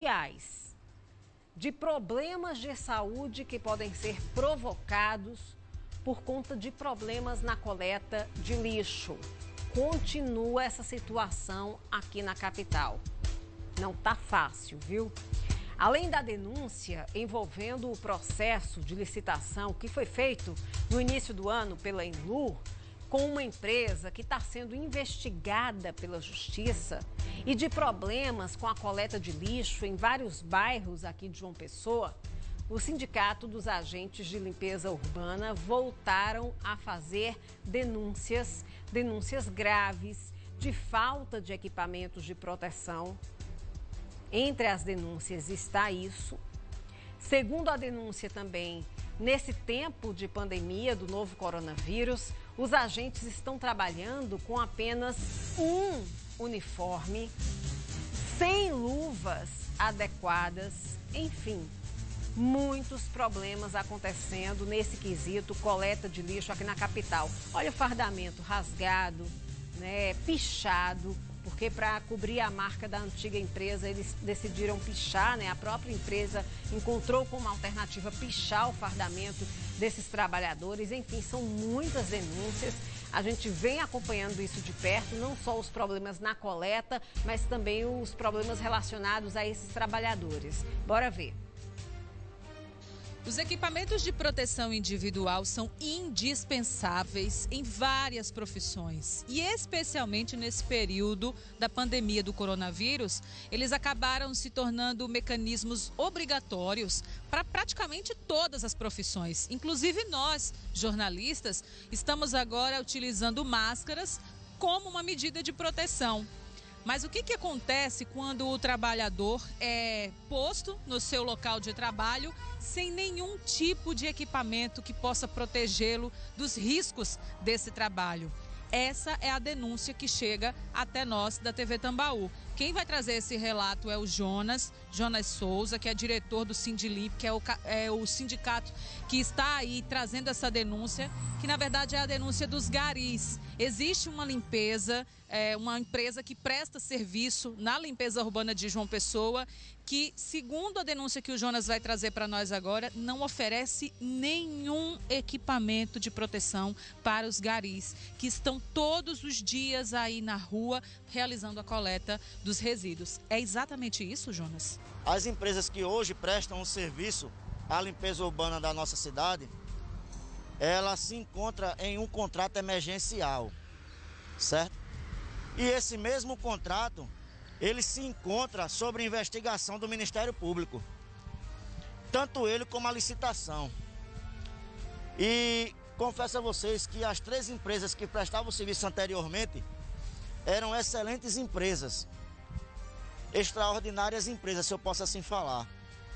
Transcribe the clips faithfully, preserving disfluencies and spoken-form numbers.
de problemas de saúde que podem ser provocados por conta de problemas na coleta de lixo. Continua essa situação aqui na capital. Não tá fácil, viu? Além da denúncia envolvendo o processo de licitação que foi feito no início do ano pela Enlu, com uma empresa que está sendo investigada pela Justiça, e de problemas com a coleta de lixo em vários bairros aqui de João Pessoa, o Sindicato dos Agentes de Limpeza Urbana voltaram a fazer denúncias, denúncias graves de falta de equipamentos de proteção. Entre as denúncias está isso. Segundo a denúncia também, nesse tempo de pandemia do novo coronavírus, os agentes estão trabalhando com apenas um uniforme, sem luvas adequadas, enfim, muitos problemas acontecendo nesse quesito coleta de lixo aqui na capital. Olha o fardamento rasgado, né, pichado, porque para cobrir a marca da antiga empresa eles decidiram pichar, né? A própria empresa encontrou como alternativa pichar o fardamento desses trabalhadores. Enfim, são muitas denúncias. A gente vem acompanhando isso de perto, não só os problemas na coleta, mas também os problemas relacionados a esses trabalhadores. Bora ver. Os equipamentos de proteção individual são indispensáveis em várias profissões e especialmente nesse período da pandemia do coronavírus, eles acabaram se tornando mecanismos obrigatórios para praticamente todas as profissões. Inclusive nós, jornalistas, estamos agora utilizando máscaras como uma medida de proteção. Mas o que, que acontece quando o trabalhador é posto no seu local de trabalho sem nenhum tipo de equipamento que possa protegê-lo dos riscos desse trabalho? Essa é a denúncia que chega até nós da T V Tambaú. Quem vai trazer esse relato é o Jonas, Jonas Souza, que é diretor do Sindilip, que é o, é o sindicato que está aí trazendo essa denúncia, que na verdade é a denúncia dos garis. Existe uma limpeza, é, uma empresa que presta serviço na limpeza urbana de João Pessoa, que, segundo a denúncia que o Jonas vai trazer para nós agora, não oferece nenhum equipamento de proteção para os garis, que estão todos os dias aí na rua realizando a coleta dos resíduos. É exatamente isso, Jonas? As empresas que hoje prestam um serviço à limpeza urbana da nossa cidade, ela se encontra em um contrato emergencial, certo? E esse mesmo contrato, ele se encontra sob investigação do Ministério Público, tanto ele como a licitação. E confesso a vocês que as três empresas que prestavam o serviço anteriormente eram excelentes empresas, extraordinárias empresas, se eu posso assim falar.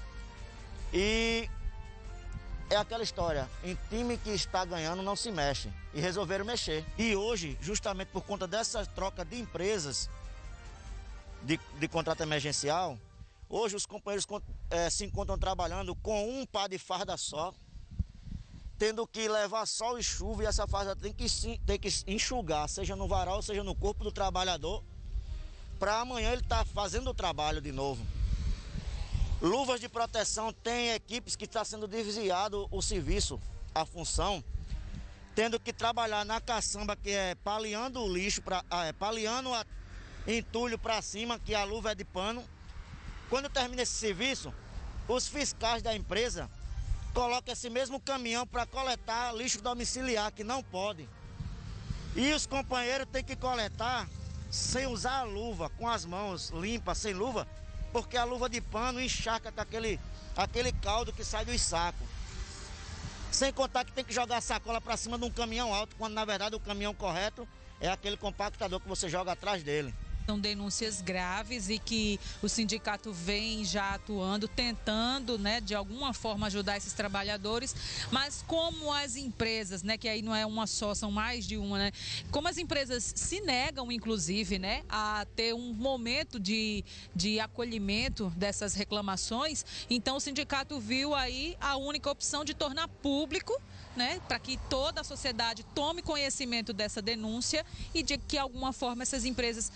E é aquela história, em time que está ganhando não se mexe, e resolveram mexer. E hoje, justamente por conta dessa troca de empresas de, de contrato emergencial, hoje os companheiros é, se encontram trabalhando com um par de farda só, tendo que levar sol e chuva, e essa farda tem que, tem que enxugar, seja no varal, seja no corpo do trabalhador, para amanhã ele estar tá fazendo o trabalho de novo. Luvas de proteção, tem equipes que está sendo desviado o serviço, a função, tendo que trabalhar na caçamba, que é paliando o lixo, pra, é, paliando a, entulho para cima, que a luva é de pano. Quando termina esse serviço, os fiscais da empresa colocam esse mesmo caminhão para coletar lixo domiciliar, que não pode. E os companheiros têm que coletar sem usar a luva, com as mãos limpas, sem luva, porque a luva de pano encharca com aquele, aquele caldo que sai dos sacos. Sem contar que tem que jogar a sacola para cima de um caminhão alto, quando na verdade o caminhão correto é aquele compactador que você joga atrás dele. São denúncias graves e que o sindicato vem já atuando, tentando, né, de alguma forma ajudar esses trabalhadores, mas como as empresas, né, que aí não é uma só, são mais de uma, né, como as empresas se negam, inclusive, né, a ter um momento de, de acolhimento dessas reclamações, então o sindicato viu aí a única opção de tornar público, né, para que toda a sociedade tome conhecimento dessa denúncia e de que, de alguma forma, essas empresas se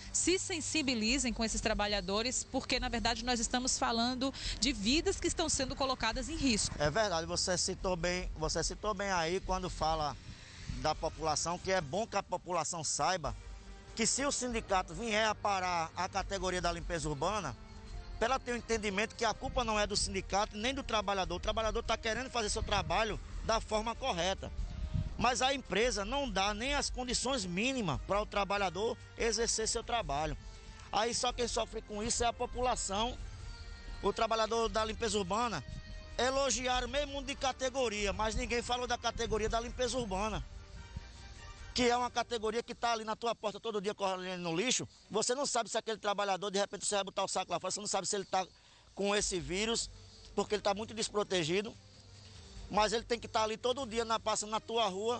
sensibilizem com esses trabalhadores, porque na verdade nós estamos falando de vidas que estão sendo colocadas em risco. É verdade, você citou bem, você citou bem aí quando fala da população, que é bom que a população saiba que se o sindicato vier a parar a categoria da limpeza urbana, para ela ter o um entendimento que a culpa não é do sindicato nem do trabalhador. O trabalhador está querendo fazer seu trabalho da forma correta. Mas a empresa não dá nem as condições mínimas para o trabalhador exercer seu trabalho. Aí só quem sofre com isso é a população. O trabalhador da limpeza urbana elogiaram mesmo de categoria, mas ninguém falou da categoria da limpeza urbana, que é uma categoria que está ali na tua porta todo dia correndo no lixo. Você não sabe se aquele trabalhador, de repente, você vai botar o saco lá fora, você não sabe se ele está com esse vírus, porque ele está muito desprotegido. Mas ele tem que estar ali todo dia na, passando na tua rua.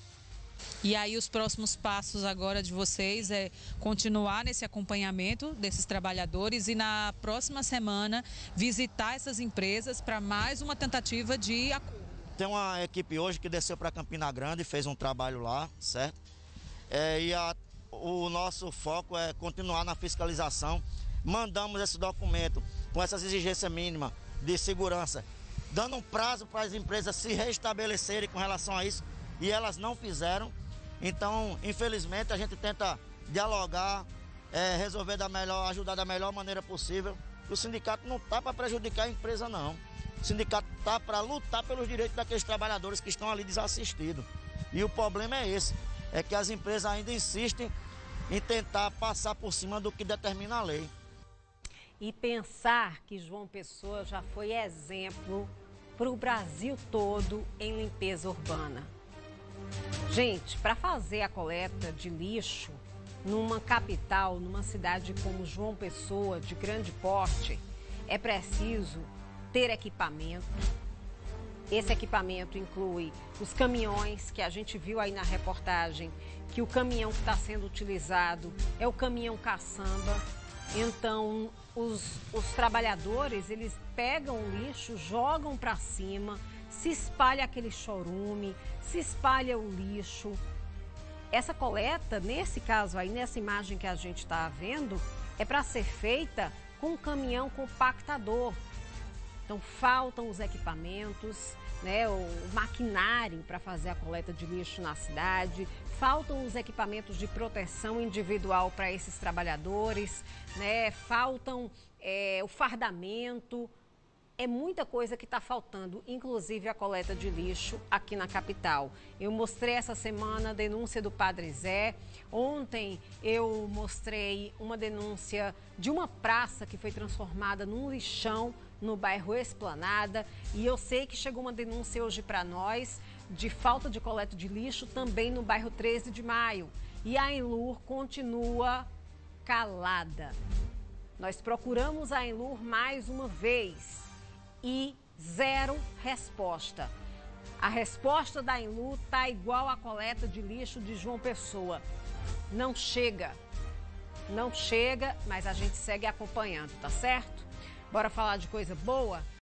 E aí os próximos passos agora de vocês é continuar nesse acompanhamento desses trabalhadores e na próxima semana visitar essas empresas para mais uma tentativa de acordo. Tem uma equipe hoje que desceu para Campina Grande e fez um trabalho lá, certo? É, e a, o nosso foco é continuar na fiscalização. Mandamos esse documento com essas exigências mínimas de segurança, dando um prazo para as empresas se restabelecerem com relação a isso, e elas não fizeram. Então, infelizmente, a gente tenta dialogar, é, resolver da melhor, ajudar da melhor maneira possível. O sindicato não está para prejudicar a empresa, não. O sindicato está para lutar pelos direitos daqueles trabalhadores que estão ali desassistidos. E o problema é esse, é que as empresas ainda insistem em tentar passar por cima do que determina a lei. E pensar que João Pessoa já foi exemplo para o Brasil todo em limpeza urbana. Gente, para fazer a coleta de lixo numa capital, numa cidade como João Pessoa, de grande porte, é preciso ter equipamento. Esse equipamento inclui os caminhões, que a gente viu aí na reportagem, que o caminhão que está sendo utilizado é o caminhão caçamba. Então, os, os trabalhadores, eles pegam o lixo, jogam para cima, se espalha aquele chorume, se espalha o lixo. Essa coleta, nesse caso aí, nessa imagem que a gente está vendo, é para ser feita com um caminhão compactador. Então, faltam os equipamentos, né, o maquinário para fazer a coleta de lixo na cidade, faltam os equipamentos de proteção individual para esses trabalhadores, né, faltam é, o fardamento. É muita coisa que está faltando, inclusive a coleta de lixo aqui na capital. Eu mostrei essa semana a denúncia do Padre Zé. Ontem eu mostrei uma denúncia de uma praça que foi transformada num lixão no bairro Esplanada. E eu sei que chegou uma denúncia hoje para nós de falta de coleta de lixo também no bairro treze de maio. E a Enlur continua calada. Nós procuramos a Enlur mais uma vez e zero resposta. A resposta da Enlur está igual à coleta de lixo de João Pessoa. Não chega. Não chega, mas a gente segue acompanhando, tá certo? Bora falar de coisa boa?